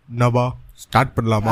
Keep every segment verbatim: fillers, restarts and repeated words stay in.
Naba start பண்ணலாமா?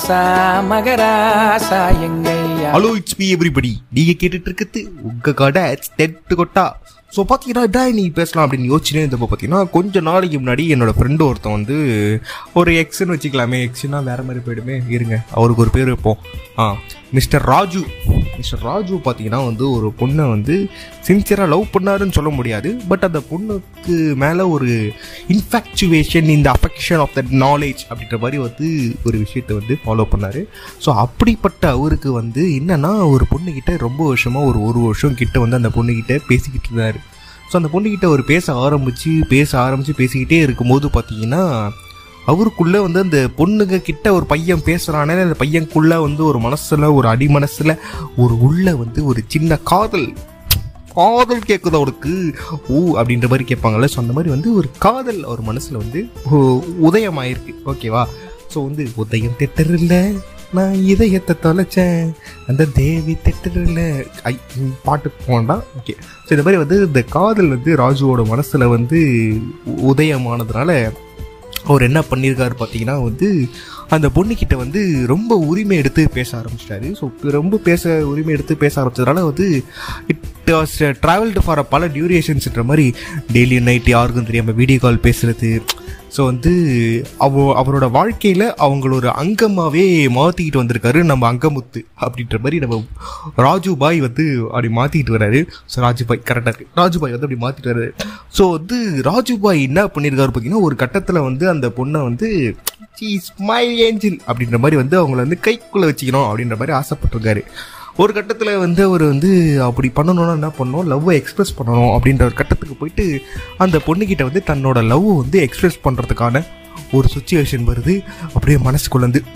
Hello it's me everybody. நீங்க கேட்டுட்டு இருக்குது உங்க கடை தெட்டு கொட்டா. ஸோ பார்த்தீங்கன்னா நீ பேசலாம் அப்படின்னு யோசிச்சுனே இருந்தப்போ பார்த்தீங்கன்னா கொஞ்சம் நாளைக்கு முன்னாடி என்னோட ஃப்ரெண்டு ஒருத்தன் வந்து ஒரு எக்ஸ்ன்னு வச்சுக்கலாமே, எக்ஸ்னா வேற மாதிரி போயிடுமே, இருங்க அவருக்கு ஒரு பேர் வைப்போம். ஆ மிஸ்டர் ராஜு. மிஸ்டர் ராஜு பார்த்தீங்கன்னா வந்து ஒரு பொண்ணை வந்து சின்சியராக லவ் பண்ணாருன்னு சொல்ல முடியாது, பட் அந்த பொண்ணுக்கு மேலே ஒரு இன்ஃபேக்சுவேஷன், இந்த அஃபெக்ஷன் ஆஃப் தட் நாலேஜ் அப்படின்ற மாதிரி வந்து ஒரு விஷயத்தை வந்து ஃபாலோ பண்ணார். ஸோ அப்படிப்பட்ட அவருக்கு வந்து என்னன்னா ஒரு பொண்ணுக்கிட்ட ரொம்ப வருஷமாக ஒரு ஒரு வருஷம் கிட்ட வந்து அந்த பொண்ணுக்கிட்ட பேசிக்கிட்டு இருந்தார். ஸோ அந்த பொண்ணுக்கிட்ட அவர் பேச ஆரம்பித்து பேச ஆரம்பித்து பேசிக்கிட்டே இருக்கும்போது பார்த்தீங்கன்னா அவருக்குள்ளே வந்து அந்த பொண்ணுங்க கிட்ட ஒரு பையன் பேசுகிறானே, அந்த பையனுக்குள்ளே வந்து ஒரு மனசில் ஒரு அடி மனசில் ஒரு உள்ள வந்து ஒரு சின்ன காதல் காதல் கேட்குது அவருக்கு. ஓ அப்படின்ற மாதிரி கேட்பாங்கல்ல. ஸோ அந்த மாதிரி வந்து ஒரு காதல் அவர் மனசில் வந்து உதயமாயிருக்கு. ஓகேவா? ஸோ வந்து உதயம் திட்டரில்ல, நான் இதயத்தை தொலைச்சேன், அந்த தேவி திட்டரில்ல, ஐ பாட்டு போண்டா. ஓகே. ஸோ இந்த மாதிரி வந்து இந்த காதல் வந்து ராஜுவோட மனசில் வந்து உதயமானதுனால அவர் என்ன பண்ணியிருக்காரு பார்த்தீங்கன்னா வந்து அந்த பொண்ணுக்கிட்ட வந்து ரொம்ப உரிமை எடுத்து பேச ஆரம்பிச்சிட்டாரு. ஸோ ரொம்ப பேச உரிமை எடுத்து பேச ஆரம்பிச்சதுனால வந்து it was travelled for a பல டியூரேஷன்ஸ்ன்ற மாதிரி டெய்லி நைட் யாருக்கும் தெரியாமல் வீடியோ கால் பேசுகிறது. ஸோ வந்து அவ அவரோட வாழ்க்கையில் அவங்களோட அங்கமாகவே மாற்றிக்கிட்டு வந்திருக்காரு நம்ம அங்கமுத்து அப்படின்ற மாதிரி நம்ம ராஜுபாய் வந்து அப்படி மாற்றிக்கிட்டு வர்றாரு. ஸோ ராஜுபாய் கரெக்டாக இருக்குது, ராஜுபாய் வந்து அப்படி மாற்றிட்டு வர்றாரு. ஸோ வந்து ராஜுபாய் என்ன பண்ணியிருக்காரு பார்த்தீங்கன்னா ஒரு கட்டத்தில் வந்து அந்த பொண்ணை வந்து இஸ் மை ஏஞ்சல் அப்படின்ற மாதிரி வந்து அவங்கள வந்து கைக்குள்ளே வச்சுக்கணும் அப்படின்ற மாதிரி ஆசைப்பட்டிருக்காரு. ஒரு கட்டத்தில் வந்து அவர் வந்து அப்படி பண்ணணும்னா என்ன பண்ணணும், லவ்வை எக்ஸ்பிரஸ் பண்ணணும் அப்படின்ற ஒரு கட்டத்துக்கு போயிட்டு அந்த பொண்ணுக்கிட்ட வந்து தன்னோட லவ்வை வந்து எக்ஸ்பிரஸ் பண்ணுறதுக்கான ஒரு சுச்சுவேஷன் வருது. அப்படியே மனசுக்குள்ள வந்து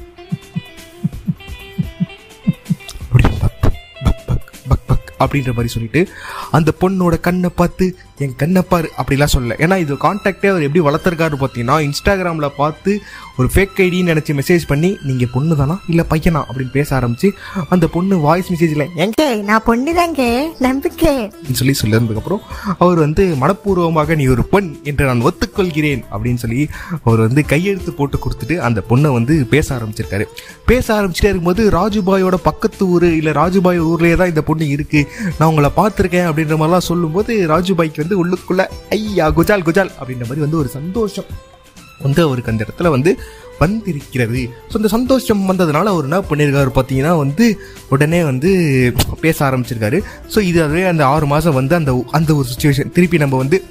அப்படின்ற மாதிரி சொல்லிட்டு அந்த பொண்ணோட கண்ணை பார்த்து என் கண்ணை பாரு அப்படிலாம் சொல்லலை. ஏன்னா இது கான்டாக்டே அவர் எப்படி வளர்த்துருக்காரு பார்த்தீங்கன்னா இன்ஸ்டாகிராமில் பார்த்து ஒரு ஃபேக் ஐடின்னு நினச்சி மெசேஜ் பண்ணி நீங்கள் பொண்ணு தானா இல்லை பையனா அப்படின்னு பேச ஆரம்பிச்சு அந்த பொண்ணு வாய்ஸ் மெசேஜில் எங்க நான் பொண்ணு தாங்க நம்பிக்கை சொல்லி சொல்லியிருந்ததுக்கப்புறம் அவர் வந்து மனப்பூர்வமாக நீ ஒரு பெண் என்று நான் ஒத்துக்கொள்கிறேன் அப்படின்னு சொல்லி அவர் வந்து கையெழுத்து போட்டு கொடுத்துட்டு அந்த பொண்ணை வந்து பேச ஆரம்பிச்சிருக்காரு. பேச ஆரம்பிச்சுட்டே இருக்கும்போது ராஜுபாயோட பக்கத்து ஊர் இல்லை ராஜுபாய் ஊர்லேயே தான் இந்த பொண்ணு இருக்குது, நான் உங்களை பார்த்துருக்கேன் அப்படின்ற மாதிரிலாம் சொல்லும்போது ராஜுபாய்க்கு வந்து உள்ளுக்குள்ள ஐயா குஜால் குஜால் அப்படின்ற மாதிரி வந்து ஒரு சந்தோஷம் வந்து அவருக்கு அந்த இடத்துல வந்து வந்திருக்கிறது. ஸோ அந்த சந்தோஷம் வந்ததுனால அவர் என்ன பண்ணியிருக்காரு பார்த்தீங்கன்னா வந்து உடனே வந்து பேச ஆரம்பிச்சிருக்காரு. ஸோ இது அதுவே அந்த ஆறு மாதம் வந்து அந்த அந்த ஒரு சுச்சுவேஷன் திருப்பி நம்ம வந்து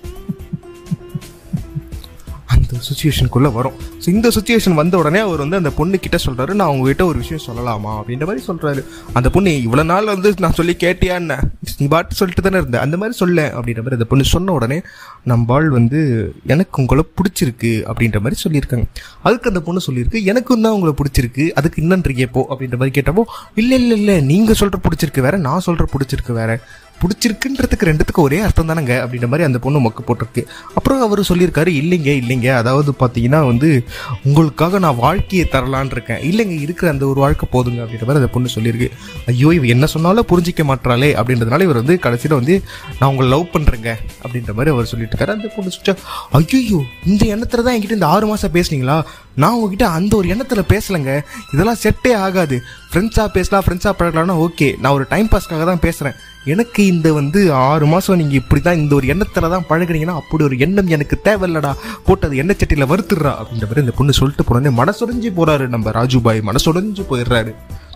அந்த சுச்சுவேஷனுக்குள்ளே வரும். ஸோ இந்த சுச்சுவேஷன் வந்த உடனே அவர் வந்து அந்த பொண்ணு கிட்ட சொல்கிறாரு, நான் உங்ககிட்ட ஒரு விஷயம் சொல்லலாமா அப்படின்ற மாதிரி சொல்கிறாரு. அந்த பொண்ணு இவ்வளோ நாள் வந்து நான் சொல்லி கேட்டியான்னு நீ பாட்டு சொல்லிட்டு தானே இருந்தேன், அந்த மாதிரி சொல்ல அப்படின்ற மாதிரி அந்த பொண்ணு சொன்ன உடனே நம்மால் வந்து எனக்கு உங்களை பிடிச்சிருக்கு அப்படின்ற மாதிரி சொல்லியிருக்காங்க. அதுக்கு அந்த பொண்ணு சொல்லியிருக்கு எனக்கும் தான் உங்களை பிடிச்சிருக்கு, அதுக்கு என்னன்றீங்க போ அப்படின்ற மாதிரி கேட்டப்போ இல்லை இல்லை இல்லை நீங்கள் சொல்கிற பிடிச்சிருக்கு வேற, நான் சொல்கிற பிடிச்சிருக்கு வேற, பிடிச்சிருக்குன்றதுக்கு ரெண்டுத்துக்கு ஒரே அர்த்தம் தானேங்க அப்படின்ற மாதிரி அந்த பொண்ணு மொக்க போட்டிருக்கு. அப்புறம் அவர் சொல்லியிருக்காரு இல்லைங்க இல்லைங்க அதாவது பார்த்தீங்கன்னா வந்து உங்களுக்காக நான் வாழ்க்கையை தரலான் இருக்கேன், இல்லைங்க இருக்கிற அந்த ஒரு வாழ்க்கை போதுங்க அப்படின்ற மாதிரி அந்த பொண்ணு சொல்லியிருக்கு. ஐயோ இவ என்ன சொன்னாலும் புரிஞ்சிக்க மாட்டாளே அப்படின்றதுனால இவர் வந்து கடைசியில் வந்து நான் உங்களை லவ் பண்ணுறேங்க அப்படின்ற மாதிரி அவர் சொல்லிட்டு இருக்காரு. அந்த பொண்ணு சொல்லிட்டு ஐயோ இந்த எண்ணத்தில் தான் என்கிட்ட இந்த ஆறு மாதம் பேசுனீங்களா, நான் உங்ககிட்ட அந்த ஒரு எண்ணத்தில் பேசலைங்க, இதெல்லாம் செட்டே ஆகாது, ஃப்ரெண்ட்ஸாக பேசலாம் ஃப்ரெண்ட்ஸாக பழகலாம்னா ஓகே, நான் ஒரு டைம் பாஸ்க்காக தான் பேசுகிறேன், எனக்கு இந்த வந்து ஆறு மாதம் நீங்கள் இப்படி தான் இந்த ஒரு எண்ணத்தில் தான் பழகுறீங்கன்னா அப்படி ஒரு எண்ணம் எனக்கு தேவையில்லடா, போட்டு அது எண்ணெய் சட்டியில் வறுத்துடுறா அப்படின்ற மாதிரி இந்த பொண்ணு சொல்லிட்டு போனோடனே மனசுடைஞ்சு போகிறாரு நம்ம ராஜுபாய், மனசுடைஞ்சு போயிடுறாரு.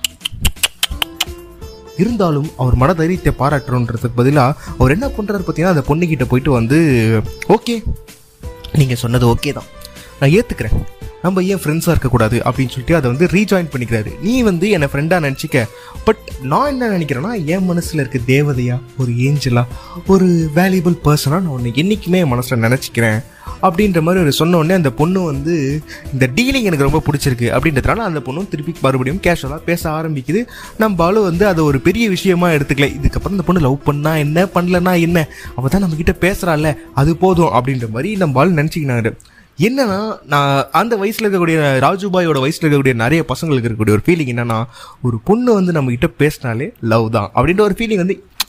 இருந்தாலும் அவர் மனதைரியத்தை பாராட்டுறோன்றதுக்கு பதிலாக அவர் என்ன பண்ணுறாரு பார்த்தீங்கன்னா அந்த பொண்ணுக்கிட்ட போயிட்டு வந்து ஓகே நீங்கள் சொன்னது ஓகே தான், நான் ஏற்றுக்கிறேன், நம்ம ஏன் ஃப்ரெண்ட்ஸாக இருக்கக்கூடாது அப்படின்னு சொல்லிட்டு அதை வந்து ரீஜாயின் பண்ணிக்கிறாரு. நீ வந்து என்னை ஃப்ரெண்டாக நினச்சிக்க, பட் நான் என்ன நினைக்கிறேன்னா என் மனசில் இருக்க தேவதையா ஒரு ஏஞ்சலா ஒரு வேல்யூபிள் பர்சனாக நான் ஒன்று என்றைக்குமே என் மனசில் நினச்சிக்கிறேன் அப்படின்ற மாதிரி ஒரு சொன்ன உடனே அந்த பொண்ணு வந்து இந்த டீலிங் எனக்கு ரொம்ப பிடிச்சிருக்கு அப்படின்றதுனால அந்த பொண்ணும் திருப்பி மறுபடியும் கேஷுவலாக பேச ஆரம்பிக்குது. நம்ம ஆளு வந்து அதை ஒரு பெரிய விஷயமா எடுத்துக்கல. இதுக்கப்புறம் இந்த பொண்ணு லவ் பண்ணா என்ன பண்ணலன்னா என்ன, அவள் தான் நம்மக்கிட்ட பேசுகிறாள்ல அது போதும் அப்படின்ற மாதிரி நம்ம ஆள் நினச்சிக்கினாரு. என்னன்னா நான் அந்த வயசில் இருக்கக்கூடிய ராஜுபாயோட வயசில் இருக்கக்கூடிய நிறைய பசங்களுக்கு இருக்கக்கூடிய ஒரு ஃபீலிங் என்னன்னா ஒரு பொண்ணு வந்து நம்ம கிட்ட பேசினாலே லவ் தான் அப்படின்ற ஒரு ஃபீலிங் வந்து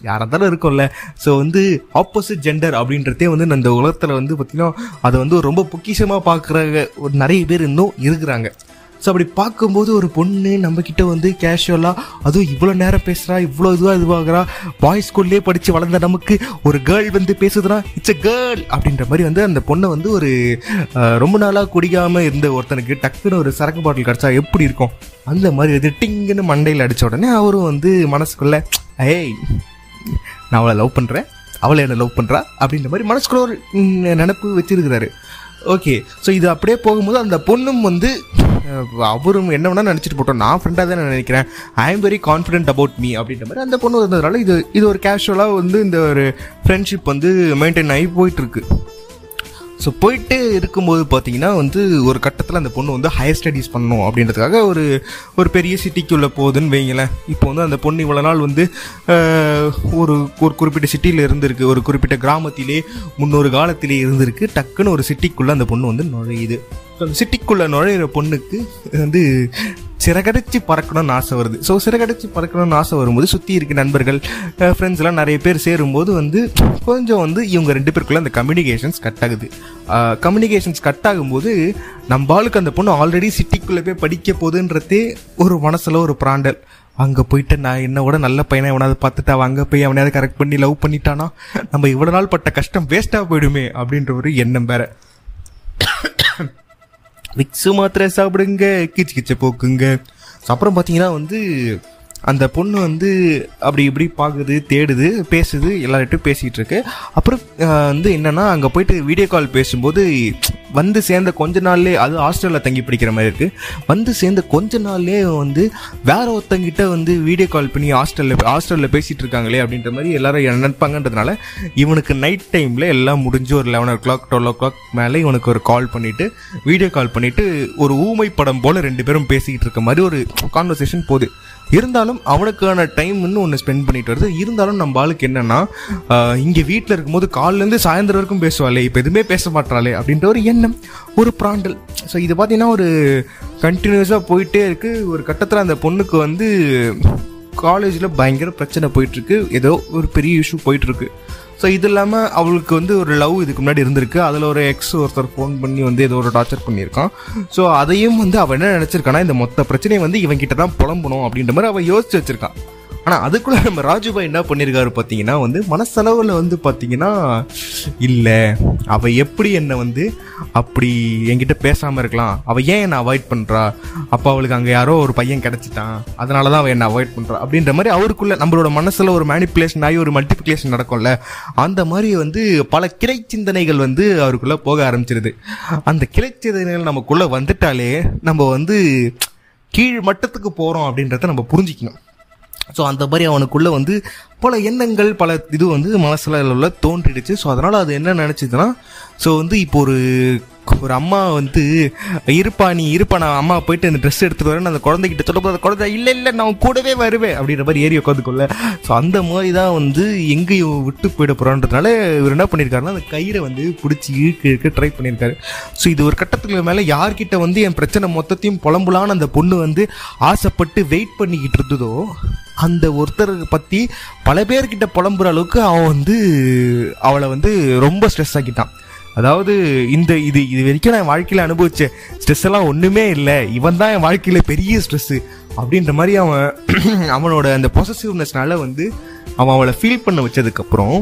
யாராக இருந்தாலும் இருக்கும்ல. ஸோ வந்து ஆப்போசிட் ஜெண்டர் அப்படின்றதே வந்து அந்த உலகத்தில் வந்து பார்த்திங்கன்னா அதை வந்து ரொம்ப பொக்கிஷமாக பார்க்குற ஒரு நிறைய பேர் இன்னும் இருக்கிறாங்க. ஸோ அப்படி பார்க்கும்போது ஒரு பொண்ணு நம்மக்கிட்ட வந்து கேஷுவலாக அதுவும் இவ்வளோ நேரம் பேசுகிறா, இவ்வளோ இதுவாக இதுவாகிறா, பாய்ஸ் ஸ்கூல்லே படித்து வளர்ந்த நமக்கு ஒரு கேர்ள் வந்து பேசுதுன்னா இட்ஸ் எ கேர்ள் அப்படின்ற மாதிரி வந்து அந்த பொண்ணை வந்து ஒரு ரொம்ப நாளாக குடிக்காமல் இருந்த ஒருத்தனுக்கு டக்குன்னு ஒரு சரக்கு பாட்டில் கிடச்சா எப்படி இருக்கும் அந்த மாதிரி வந்து டிங்குன்னு மண்டையில் அடித்த உடனே அவரும் வந்து மனசுக்குள்ளே ஏய் நான் அவளை லவ் பண்ணுறேன், அவளை என்னை லவ் பண்ணுறா அப்படின்ற மாதிரி மனசுக்குள்ள ஒரு நினப்பு வச்சிருக்கிறாரு. ஓகே, ஸோ இது அப்படியே போகும்போது அந்த பொண்ணும் வந்து அவரும் என்ன வேணா நினச்சிட்டு போட்டோம், நான் ஃப்ரெண்டாக தான் நான் நினைக்கிறேன், I am very confident about me அப்படின்ற மாதிரி அந்த பொண்ணு இருந்ததுனால இது இது ஒரு கேஷுவலாக வந்து இந்த ஒரு ஃப்ரெண்ட்ஷிப் வந்து மெயின்டைன் ஆகி போயிட்டுருக்கு. ஸோ போயிட்டு இருக்கும்போது பார்த்தீங்கன்னா வந்து ஒரு கட்டத்தில் அந்த பொண்ணு வந்து ஹையர் ஸ்டடீஸ் பண்ணணும் அப்படின்றதுக்காக ஒரு ஒரு பெரிய சிட்டிக்குள்ளே போகுதுன்னு வைங்களேன். இப்போ வந்து அந்த பொண்ணு இவ்வளோ நாள் வந்து ஒரு ஒரு குறிப்பிட்ட சிட்டியில் இருந்திருக்கு, ஒரு குறிப்பிட்ட கிராமத்திலே முன்னொரு காலத்திலே இருந்திருக்கு. டக்குன்னு ஒரு சிட்டிக்குள்ளே அந்த பொண்ணு வந்து நுழையுது. ஸோ அந்த சிட்டிக்குள்ளே நுழையிற பொண்ணுக்கு வந்து சிறகடிச்சு பறக்கணும்னு ஆசை வருது. ஸோ சிறகடிச்சு பறக்கணும்னு ஆசை வரும்போது சுற்றி இருக்க நண்பர்கள் ஃப்ரெண்ட்ஸ்லாம் நிறைய பேர் சேரும்போது வந்து கொஞ்சம் வந்து இவங்க ரெண்டு பேருக்குள்ள அந்த கம்யூனிகேஷன்ஸ் கட் ஆகுது. கம்யூனிகேஷன்ஸ் கட் ஆகும்போது நம்ம ஆளுக்கு அந்த பொண்ணு ஆல்ரெடி சிட்டிக்குள்ளே போய் படிக்க போகுதுன்றதே ஒரு மனசில் ஒரு பிராண்டல். அங்கே போயிட்டு நான் என்னோட நல்ல பையனை எவனாவது பார்த்துட்டு அவன் அங்கே போய் அவனையாவது கரெக்ட் பண்ணி லவ் பண்ணிட்டானா நம்ம இவ்வளோ நாள் பட்ட கஷ்டம் வேஸ்ட்டாக போயிடுமே அப்படின்ற ஒரு எண்ணம் வேற. விக்ஸு மாத்திரை சாப்பிடுங்க, கிச்சு கிச்ச போக்குங்க. அப்புறம் பார்த்தீங்கன்னா வந்து அந்த பொண்ணு வந்து அப்படி இப்படி பார்க்குது, தேடுது, பேசுது, எல்லார்ட்டும் பேசிகிட்டு இருக்கு. அப்புறம் வந்து என்னென்னா அங்கே போயிட்டு வீடியோ கால் பேசும்போது வந்து சேர்ந்த கொஞ்ச நாள்லேயே, அது ஹாஸ்டலில் தங்கி படிக்கிற மாதிரி இருக்குது, வந்து சேர்ந்த கொஞ்ச நாள்லேயே வந்து வேற ஒருத்தங்கிட்ட வந்து வீடியோ கால் பண்ணி ஹாஸ்டலில் ஹாஸ்டலில் பேசிகிட்டு இருக்காங்களே அப்படின்ற மாதிரி எல்லாரும் நினைப்பாங்கன்றதுனால இவனுக்கு நைட் டைமில் எல்லாம் முடிஞ்சு ஒரு eleven o'clock twelve o'clock மேலே இவனுக்கு ஒரு கால் பண்ணிவிட்டு வீடியோ கால் பண்ணிவிட்டு ஒரு ஊமை படம் போல் ரெண்டு பேரும் பேசிக்கிட்டு இருக்க மாதிரி ஒரு கான்வர்சேஷன் போகுது. இருந்தாலும் அவனுக்கான டைம்னு ஒன்று ஸ்பெண்ட் பண்ணிட்டு வருது. இருந்தாலும் நம்ம ஆளுக்கு என்னன்னா இங்கே வீட்டில் இருக்கும்போது காலிலேருந்து சாயந்தரம் வரைக்கும் பேசுவாளே, இப்போ எதுவுமே பேச மாட்டாளே அப்படின்ற ஒரு எண்ணம், ஒரு பிராண்டல். ஸோ இது பார்த்தீங்கன்னா ஒரு கண்டினியூஸாக போயிட்டே இருக்குது. ஒரு கட்டத்தில் அந்த பொண்ணுக்கு வந்து காலேஜில் பயங்கர பிரச்சனை போயிட்டுருக்கு, ஏதோ ஒரு பெரிய இஷ்யூ போயிட்டுருக்கு. ஸோ இது இல்லாமல் அவளுக்கு வந்து ஒரு லவ் இதுக்கு முன்னாடி இருந்திருக்கு. அதில் ஒரு எக்ஸ் ஒருத்தர் ஃபோன் பண்ணி வந்து ஏதோ ஒரு டார்ச்சர் பண்ணியிருக்கான். ஸோ அதையும் வந்து அவன் என்ன நினச்சிருக்கானா இந்த மொத்த பிரச்சனையை வந்து இவன் கிட்ட தான் புலம்பணும் அப்படின்ற மாதிரி அவன் யோசிச்சு வச்சிருக்கான். ஆனால் அதுக்குள்ளே நம்ம ராஜுபாய் என்ன பண்ணியிருக்காரு பார்த்தீங்கன்னா வந்து மனசளவில் வந்து பார்த்தீங்கன்னா இல்லை அவள் எப்படி என்னை வந்து அப்படி என்கிட்ட பேசாமல் இருக்கலாம், அவள் ஏன் என்னை அவாய்ட் பண்ணுறா, அப்போ அவளுக்கு அங்கே யாரோ ஒரு பையன் கிடச்சிட்டான் அதனால தான் அவள் என்னை அவாய்ட் பண்ணுறா அப்படின்ற மாதிரி அவருக்குள்ளே நம்மளோட மனசில் ஒரு மேனிப்புலேஷன் ஆகி ஒரு மல்டிப்ளிகேஷன் நடக்கும்ல, அந்த மாதிரி வந்து பல கிளை சிந்தனைகள் வந்து அவருக்குள்ளே போக ஆரம்பிச்சிருது. அந்த கிளை சிந்தனைகள் நமக்குள்ளே வந்துட்டாலே நம்ம வந்து கீழ் மட்டத்துக்கு போகிறோம் அப்படின்றத நம்ம புரிஞ்சிக்கணும். ஸோ அந்த மாதிரி அவனுக்குள்ளே வந்து பல எண்ணங்கள் பல இது வந்து மனசுல தோன்றிடுச்சு. ஸோ அதனால் அது என்ன நினச்சிதுன்னா, ஸோ வந்து இப்போ ஒரு ஒரு அம்மா வந்து இருப்பா நீ இருப்பா நான் அம்மா போயிட்டு அந்த ட்ரெஸ் எடுத்துகிட்டு வரேன் அந்த குழந்தைகிட்ட சொல்லப்போ அந்த குழந்தை இல்லை இல்லை நான் கூடவே வருவேன் அப்படின்ற மாதிரி ஏறி உட்காந்துக்கொள்ள. ஸோ அந்த மாதிரி தான் வந்து எங்கேயும் விட்டு போயிட போகிறான்றதுனால இவர் என்ன பண்ணியிருக்காருன்னா அந்த கயிறை வந்து பிடிச்சி இழுக்க இழுக்க ட்ரை பண்ணியிருக்காரு. ஸோ இது ஒரு கட்டத்துக்கு மேலே யார்கிட்ட வந்து என் பிரச்சனை மொத்தத்தையும் புலம்புலான்னு அந்த பொண்ணு வந்து ஆசைப்பட்டு வெயிட் பண்ணிக்கிட்டு இருந்ததோ அந்த ஒருத்தரை பற்றி பல பேர்கிட்ட புலம்புற அளவுக்கு அவன் வந்து அவளை வந்து ரொம்ப ஸ்ட்ரெஸ் ஆக்கிட்டான். அதாவது இந்த இது இது வரைக்கும் நான் என் வாழ்க்கையில் அனுபவிச்ச ஸ்ட்ரெஸ் எல்லாம் ஒன்றுமே இல்லை, இவன் தான் என் வாழ்க்கையில் பெரிய ஸ்ட்ரெஸ்ஸு அப்படின்ற மாதிரி அவன் அவனோட அந்த பொசசிவ்னஸ்னால வந்து அவன் அவளை ஃபீல் பண்ண வச்சதுக்கப்புறம்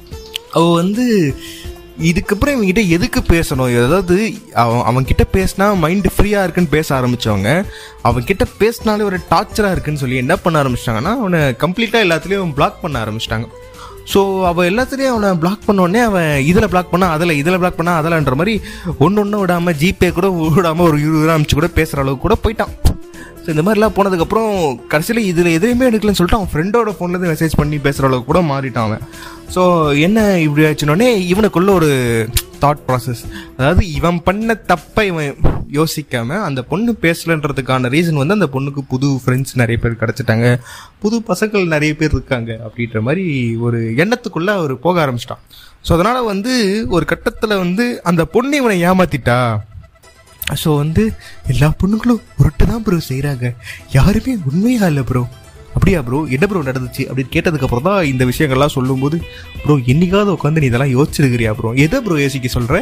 அவள் வந்து இதுக்கப்புறம் இவங்ககிட்ட எதுக்கு பேசணும், அதாவது அவன் அவன்கிட்ட பேசினா மைண்டு ஃப்ரீயாக இருக்குன்னு பேச ஆரம்பித்தவங்க அவன்கிட்ட பேசினாலே ஒரு டார்ச்சராக இருக்குன்னு சொல்லி என்ன பண்ண ஆரம்பிச்சிட்டாங்கன்னா அவனை கம்ப்ளீட்டாக எல்லாத்துலேயும் பிளாக் பண்ண ஆரம்பிச்சிட்டாங்க. ஸோ அவள் எல்லாத்துலேயும் அவனை பிளாக் பண்ணோடனே அவன் இதில் பிளாக் பண்ணா அதில் இதில் பிளாக் பண்ணா அதில்ன்ற மாதிரி ஒன்று ஒன்று விடாமல் ஜிபே கூட விடாமல் ஒரு இருபது ரூபா அனுப்பிச்சு கூட பேசுகிற அளவுக்கு கூட போயிட்டான். ஸோ இந்த மாதிரிலாம் போனதுக்கப்புறம் கடைசியில் இதில் எதுவுமே எடுக்கலன்னு சொல்லிட்டு அவன் ஃப்ரெண்டோட ஃபோன்லேருந்து மெசேஜ் பண்ணி பேசுகிற அளவுக்கு கூட மாறிட்டான் அவன். ஸோ என்ன இப்படி ஆச்சுன்னொடனே இவனுக்குள்ள ஒரு தாட் ப்ராசஸ், அதாவது இவன் பண்ண தப்பை இவன் யோசிக்காம அந்த பொண்ணு பேசலன்றதுக்கான ரீசன் வந்து அந்த பொண்ணுக்கு புது ஃப்ரெண்ட்ஸ் நிறைய பேர் கிடச்சிட்டாங்க, புது பசங்கள் நிறைய பேர் இருக்காங்க அப்படின்ற மாதிரி ஒரு எண்ணத்துக்குள்ளே அவர் போக ஆரம்பிச்சிட்டான். ஸோ அதனால் வந்து ஒரு கட்டத்தில் வந்து அந்த பொண்ணு இவனை ஏமாத்திட்டா. ஸோ வந்து எல்லா பொண்ணுங்களும் உருட்டு தான் ப்ரோ செய்கிறாங்க, யாருமே உண்மையாக இல்லை ப்ரோ அப்படியா ப்ரோ, என்ன ப்ரோ நடந்துச்சு அப்படின்னு கேட்டதுக்கப்புறம் தான் இந்த விஷயங்கள்லாம் சொல்லும்போது, ப்ரோ என்னைக்காவது உட்காந்து நீ இதெல்லாம் யோசிச்சிருக்கிறியா ப்ரோ? எதை ப்ரோ யோசிக்க சொல்கிற?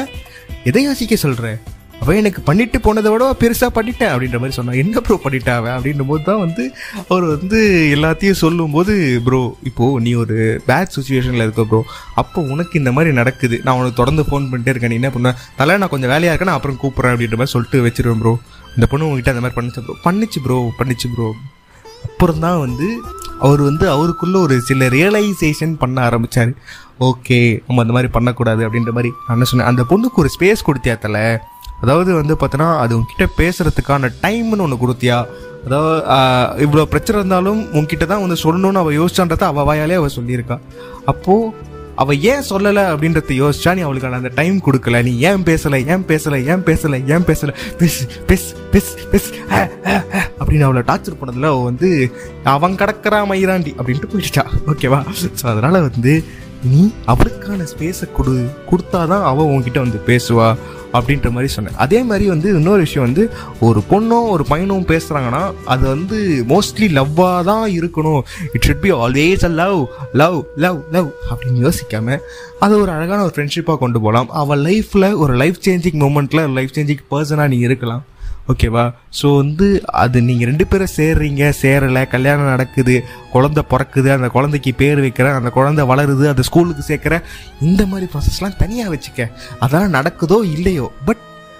எதை யோசிக்க சொல்கிற? அவன் எனக்கு பண்ணிட்டு போனதை விட பெருசாக பண்ணிட்டேன் அப்படின்ற மாதிரி சொன்னான். என்ன ப்ரோ பண்ணிட்டேன் அவன் அப்படின்ற போது தான் வந்து அவர் வந்து எல்லாத்தையும் சொல்லும்போது, ப்ரோ இப்போது நீ ஒரு பேட் சுச்சுவேஷனில் இருக்க ப்ரோ, அப்போ உனக்கு இந்த மாதிரி நடக்குது, நான் உனக்கு தொடர்ந்து ஃபோன் பண்ணிட்டே இருக்கேன், நீ என்ன பண்ண தலை, நான் கொஞ்சம் வேலையாக இருக்கேன், நான் அப்புறம் கூப்பிட்றேன் அப்படின்ற மாதிரி சொல்லிட்டு வச்சிருவேன் ப்ரோ. இந்த பொண்ணு உங்ககிட்ட அந்த மாதிரி பண்ணிச்சு ப்ரோ. பண்ணிச்சு ப்ரோ பண்ணிச்சு ப்ரோ அப்புறம் தான் வந்து அவர் வந்து அவருக்குள்ள ஒரு சில ரியலைசேஷன் பண்ண ஆரம்பித்தார். ஓகே நம்ம அந்த மாதிரி பண்ணக்கூடாது அப்படின்ற மாதிரி நான் என்ன சொன்னேன், அந்த பொண்ணுக்கு ஒரு ஸ்பேஸ் கொடுத்தியாத்தல, அதாவது வந்து பார்த்தோன்னா அது உங்ககிட்ட பேசுகிறதுக்கான டைம்னு ஒன்று கொடுத்தியா, அதாவது இவ்வளோ பிரச்சனை இருந்தாலும் உங்ககிட்ட தான் வந்து சொல்லணும்னு அவள் யோசிச்சான்றதை அவள் வாயாலே அவள் சொல்லியிருக்கா. அப்போது அவள் ஏன் சொல்லலை அப்படின்றத யோசிச்சா, நீ அவளுக்கான அந்த டைம் கொடுக்கல, நீ ஏன் பேசலை ஏன் பேசலை ஏன் பேசலை ஏன் பேசலை பெஸ் பெஸ் பெஸ் பெஸ் அப்படின்னு அவளை டார்ச்சர் பண்ணதில் அவள் வந்து அவன் கடக்கிறா மயிராண்டி அப்படின்ட்டு போயிடுச்சா. ஓகேவா? ஸோ அதனால் வந்து நீ அவளுக்கான ஸ்பேஸை கொடு கொடுத்தாதான் அவள் உங்ககிட்ட வந்து பேசுவா அப்படின்ற மாதிரி சொன்னேன். அதே மாதிரி வந்து இன்னொரு விஷயம் வந்து, ஒரு பொண்ணும் ஒரு பையனும் பேசுகிறாங்கன்னா அது வந்து மோஸ்ட்லி லவ்வாக தான் இருக்கணும், it should be always a love love love love அப்படின்னு யோசிக்காமல் அது ஒரு அழகான ஒரு ஃப்ரெண்ட்ஷிப்பாக கொண்டு போகலாம். அவள் லைஃப்பில் ஒரு லைஃப் சேஞ்சிங் மூமெண்ட்டில் லைஃப் சேஞ்சிங் பர்சனாக நீ இருக்கலாம். ஓகேவா? ஸோ வந்து அது நீங்கள் ரெண்டு பேரும் சேர்றீங்க, சேரலை, கல்யாணம் நடக்குது, குழந்தை பிறக்குது, அந்த குழந்தைக்கு பேர் வைக்கிற, அந்த குழந்தை வளருது, அந்த ஸ்கூலுக்கு சேர்க்குற, இந்த மாதிரி ப்ராசஸ்லாம் தனியாக வச்சுக்க. அதெல்லாம் நடக்குதோ இல்லையோ, பட்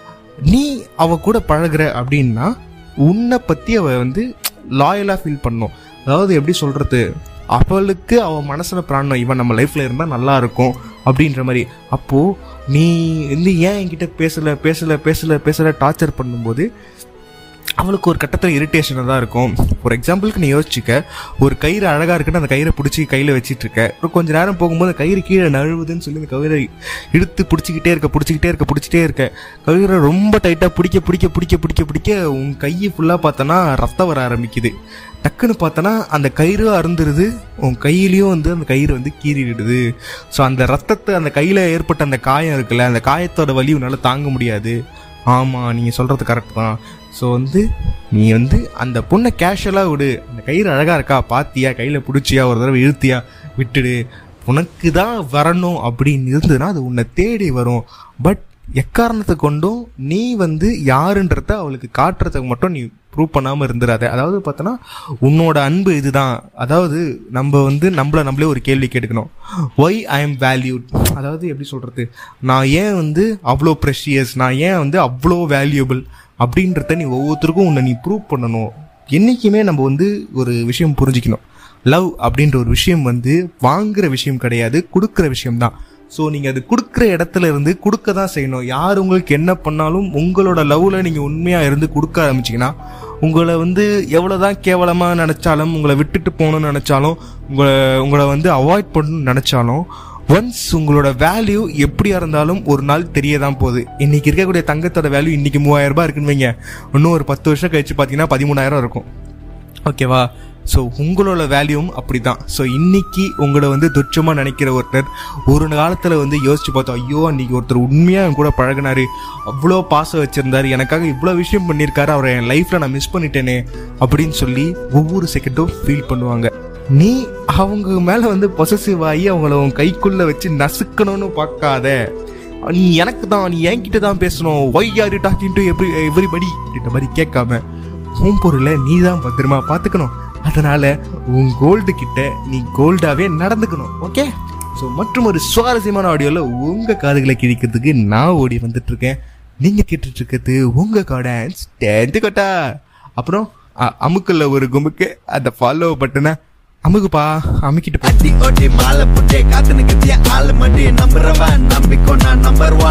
நீ அவ கூட பழகுற அப்படின்னா உன்னை பற்றி அவள் வந்து லாயலாக ஃபீல் பண்ணணும். அதாவது எப்படி சொல்கிறது, அவளுக்கு அவள் மனசில் பிராணம், இவன் நம்ம லைஃப்பில் இருந்தால் நல்லா இருக்கும் அப்படின்ற மாதிரி. அப்போது நீ வந்து ஏன் என்கிட்ட பேசலை பேசலை பேசலை பேசலை டார்ச்சர் பண்ணும்போது அவளுக்கு ஒரு கட்டத்தில் இரிட்டேஷனாக தான் இருக்கும். ஃபார் எக்ஸாம்பிளுக்கு நீ யோசிச்சுக்க, ஒரு கயிறு அழகாக இருக்குன்னு அந்த கயிறை பிடிச்சி கையில் வச்சிட்ருக்க, அப்புறம் கொஞ்சம் நேரம் போகும்போது கயிறு கீழே நழுவுதுன்னு சொல்லி அந்த கயிறை இழுத்து பிடிச்சிக்கிட்டே இருக்க பிடிச்சிக்கிட்டே இருக்க பிடிச்சிட்டே இருக்க கயிறை ரொம்ப டைட்டாக பிடிக்க பிடிக்க பிடிக்க பிடிக்க பிடிக்க உன் கையை ஃபுல்லாக பார்த்தோன்னா ரத்தம் வர ஆரம்பிக்குது. டக்குன்னு பார்த்தோன்னா அந்த கயிறு அருந்துருது, உன் கையிலையும் வந்து அந்த கயிறு வந்து கீறிடுது. ஸோ அந்த ரத்தத்தை, அந்த கையில் ஏற்பட்ட அந்த காயம் இருக்குல்ல, அந்த காயத்தோட வலி உன்னால் தாங்க முடியாது. ஆமாம், நீங்கள் சொல்கிறது கரெக்ட் தான். ஸோ வந்து நீ வந்து அந்த பொண்ணை கேஷுவலாக விடு, அந்த கயிறு அழகாக இருக்கா பார்த்தியா, கையில் பிடிச்சியா, ஒரு தடவை இழுத்தியா, விட்டுடு. உனக்கு தான் வரணும் அப்படின்னு இருந்ததுன்னா அது உன்னை தேடி வரும். பட் எக்காரணத்தை கொண்டும் நீ வந்து யாருன்றத அவளுக்கு காட்டுறதுக்கு மட்டும் நீ ப்ரூவ் பண்ணாமல் இருந்துடாத. அதாவது பார்த்தோன்னா உன்னோட அன்பு இதுதான். அதாவது நம்ம வந்து நம்மளை நம்மளே ஒரு கேள்வி கேட்டுக்கணும், ஒய் ஐ எம் வேல்யூட். அதாவது எப்படி சொல்கிறது, நான் ஏன் வந்து அவ்வளோ ப்ரெஷியஸ், நான் ஏன் வந்து அவ்வளோ வேல்யூபிள் அப்படின்றத நீ ஒவ்வொருத்தருக்கும் உன்னை நீ ப்ரூவ் பண்ணணும். என்றைக்குமே நம்ம வந்து ஒரு விஷயம் புரிஞ்சிக்கணும், லவ் அப்படின்ற ஒரு விஷயம் வந்து வாங்குகிற விஷயம் கிடையாது, கொடுக்குற விஷயம்தான். ஸோ நீங்கள் அது கொடுக்குற இடத்துல இருந்து கொடுக்க தான் செய்யணும். யார் உங்களுக்கு என்ன பண்ணாலும் உங்களோட லவ்வில் நீங்கள் உண்மையாக இருந்து கொடுக்க ஆரம்பிச்சிங்கன்னா, உங்களை வந்து எவ்வளோ தான் கேவலமாக நினச்சாலும், உங்களை விட்டுட்டு போகணும்னு நினச்சாலும், உங்களை உங்களை வந்து அவாய்ட் பண்ணணும்னு நினச்சாலும், ஒன்ஸ் உங்களோட வேல்யூ எப்படியா இருந்தாலும் ஒரு நாள் தெரிய தான் போகுது. இன்றைக்கி இருக்கக்கூடிய தங்கத்தோட வேல்யூ இன்றைக்கி மூவாயிரம் ரூபாய் இருக்குன்னு வைங்க, இன்னும் ஒரு பத்து வருஷம் கழிச்சு பார்த்தீங்கன்னா பதிமூணாயிரம் இருக்கும். ஓகேவா? ஸோ உங்களோட வேல்யூவும் அப்படி தான். ஸோ இன்றைக்கி உங்களை வந்து துச்சமாக நினைக்கிற ஒருத்தர் ஒரு காலத்தில் வந்து யோசிச்சு பார்த்தோம், ஐயோ அன்றைக்கி ஒருத்தர் உண்மையாக என் கூட பழகினாரு, அவ்வளோ பாசம் வச்சுருந்தாரு, எனக்காக இவ்வளோ விஷயம் பண்ணியிருக்காரு, அவரை என் லைஃப்பில் நான் மிஸ் பண்ணிட்டேனே அப்படின்னு சொல்லி ஒவ்வொரு செகண்டும் ஃபீல் பண்ணுவாங்க. நீ அவங்க மேலே வந்து பொசசிவ் ஆகி அவங்கள உன் கைக்குள்ளே வச்சு நசுக்கணும்னு பார்க்காத. நீ எனக்கு தான், நீ என்கிட்ட தான் பேசணும், why are you talking to every everybody அப்படின்ற மாதிரி கேட்காம உன் பொருளை நீ தான் பத்திரமா பார்த்துக்கணும். அதனால உன் கோல்டு கிட்ட நீ கோல்டாவே நடந்துக்கணும். ஓகே? ஸோ மற்றும் ஒரு சுவாரஸ்யமான ஆடியோவில் உங்கள் காதுகளை கிழிக்கிறதுக்கு நான் ஓடி வந்துட்டு இருக்கேன். நீங்கள் கேட்டுட்டு இருக்கிறது உங்கள் காடான்ஸ் டென்த்து கொட்டா. அப்புறம் அமுக்குள்ள ஒரு குமுக்கு அந்த ஃபாலோ பட்டனை அமுகுப்பா, அமுக்கிட்டு மாலை புட்டே காத்துனுக்கு ஆளு மட்டி நம்புறவன் நம்பிக்கோ நான் நம்பர் ஒன்.